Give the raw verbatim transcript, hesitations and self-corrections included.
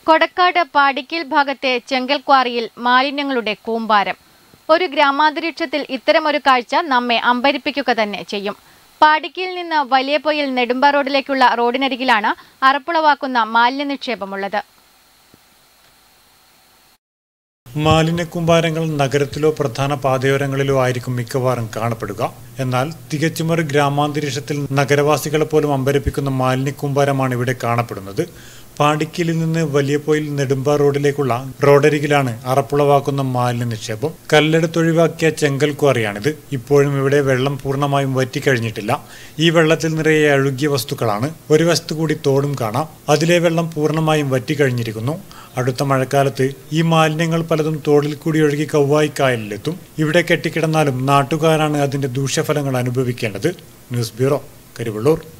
കൊടക്കാട് പാടിക്കൽ ഭാഗത്തെ ചെങ്കൽ ക്വാറിയിൽ മാലിന്യങ്ങളുടെ കൂമ്പാരം. ഒരു ഗ്രാമാന്തരീക്ഷത്തിൽ ഇത്തരമൊരു കാഴ്ച നമ്മെ അമ്പരിപ്പിക്കുക തന്നെ ചെയ്യും. പാടിക്കയിൽ നിന്ന് വലിയപൊയിൽ നെടുമ്പ റോഡിലേക്കുള്ള റോഡിനരികിലാണ് അറപ്പുളവാക്കുന്ന മാലിന്യ നിക്ഷേപമുള്ളത്. മാലിന്യക്കൂമ്പാരങ്ങൾ നഗരത്തിലോ പ്രധാന പാതയോരങ്ങളിലോ ആയിരിക്കും മിക്കവാറും കാണപ്പെടുക. എന്നാൽ തികച്ചുമൊരു ഗ്രാമാന്തരീക്ഷത്തിൽ നഗരവാസികളെ പോലും അമ്പരപ്പിക്കുന്ന മാലിന്യക്കൂമ്പാരമാണ് ഇവിടെ കാണപ്പെടുന്നത്. പാടിക്കലിൽ നിന്ന് വലിയപൊയിൽ നെടുമ്പ റോഡിലേക്കുള്ള റോഡരികിലാണ് അറപ്പുളവാക്കുന്ന മാലിന്യ നിക്ഷേപം. കല്ലെടുത്തൊഴിവാക്കിയ ചെങ്കൽ ക്വാറിയാണിത്. ഇപ്പോഴും ഇവിടെ വെള്ളം പൂർണ്ണമായും വറ്റിക്കഴിഞ്ഞിട്ടില്ല. ഈ വെള്ളത്തിൽ നിറയെ അഴുകിയ വസ്തുക്കളാണ്. ഒരു വശത്തു കൂടി തോടും കാണാം. അതിലെ വെള്ളം പൂർണ്ണമായും വറ്റിക്കഴിഞ്ഞിരിക്കുന്നു. അടുത്ത മഴക്കാലത്ത് ഈ മാലിന്യങ്ങൾ പലതും തോടിൽ കൂടി ഒഴുകി കൗവായി കായലിലെത്തും. ഇവിടെ കെട്ടിക്കിടന്നാലും നാട്ടുകാരാണ് അതിന്റെ ദൂഷ്യഫലങ്ങൾ അനുഭവിക്കേണ്ടത്. News bureau, Karivellur.